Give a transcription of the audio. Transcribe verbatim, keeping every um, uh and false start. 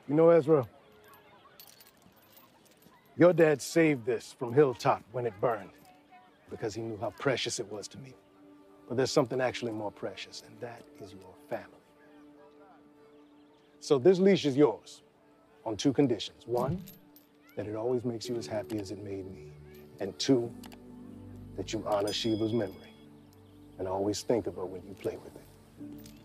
You know, Ezra, your dad saved this from Hilltop when it burned because he knew how precious it was to me. But there's something actually more precious, and that is your family. So this leash is yours on two conditions. One, that it always makes you as happy as it made me. And two, that you honor Shiva's memory and always think of her when you play with it.